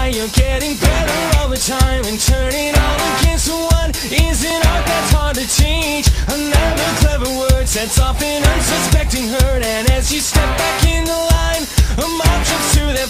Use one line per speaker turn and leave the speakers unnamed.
why you're getting better all the time, and turning all against one is an art that's hard to teach. Another clever word sets off an unsuspecting hurt, and as you step back in the line, a mob jumps to their